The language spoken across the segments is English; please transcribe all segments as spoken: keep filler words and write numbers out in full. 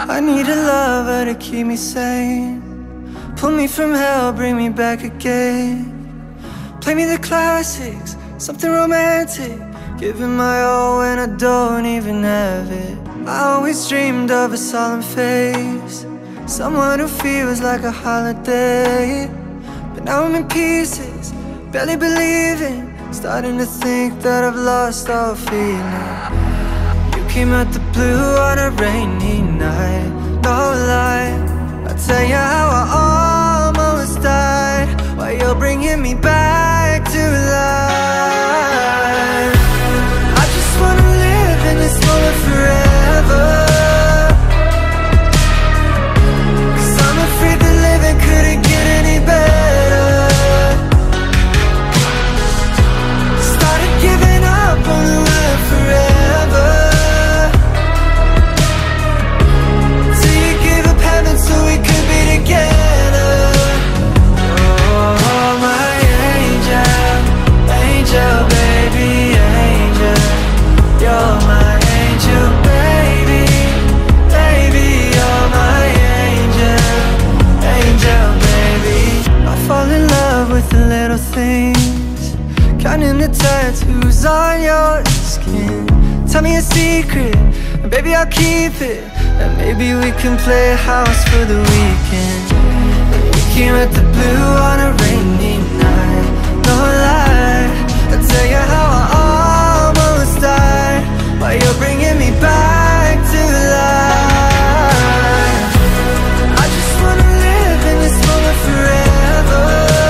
I need a lover to keep me sane, pull me from hell, bring me back again. Play me the classics, something romantic, giving my all when I don't even have it. I always dreamed of a solemn face, someone who feels like a holiday. But now I'm in pieces, barely believing, starting to think that I've lost all feeling. You came out the blue on a rainy night, no lie, I'll tell you how I almost died, while you're bringing me back to life. I just wanna live in this moment forever, 'cause I'm afraid that living couldn't get any better. Started giving up on the word forever, till you gave up heaven so we could be together. Oh, my angel, angel, baby, angel. You're my angel, baby, baby, you're my angel, angel, baby. I fall in love with the little things, counting the tattoos on your skin. Tell me a secret, and baby I'll keep it, and maybe we can play a house for the weekend. We came at the blue on a rainy night, no lie, I'll tell you how I almost died, while you're bringing me back to life. I just wanna live in this moment forever,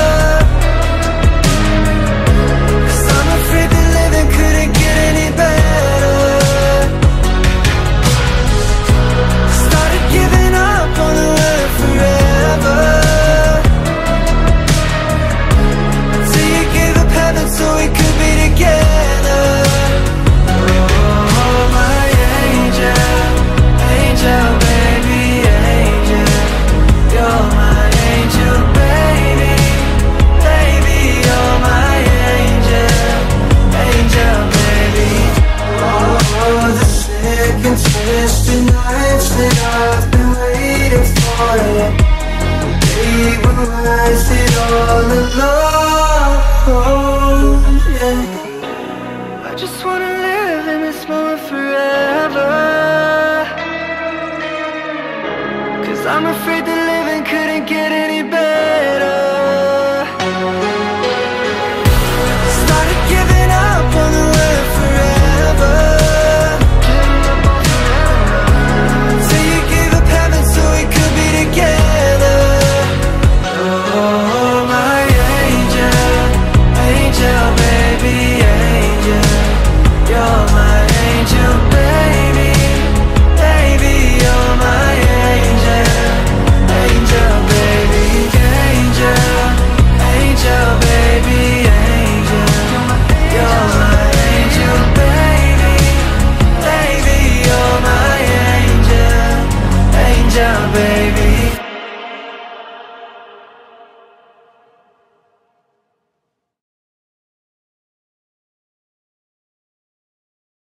'cause I'm afraid that living couldn't get any better. Started giving up on the word forever, till you gave up heaven so we could be together. Oh, my angel, angel, baby, angel. You're my angel, baby, baby, you're my angel, angel, baby. Oh, the second twisted nights that I've been waiting for you, they were worth it all alone, yeah. I just wanna live in this moment forever, 'cause I'm afraid that living couldn't get any better. Started giving up on the word forever, till you gave up heaven so we could be together. Oh, my angel, angel, baby, angel. You're my angel, baby, baby, you're my angel, angel, baby, angel, angel, baby, angel. You're my angel, baby, baby, you're my angel, angel, baby.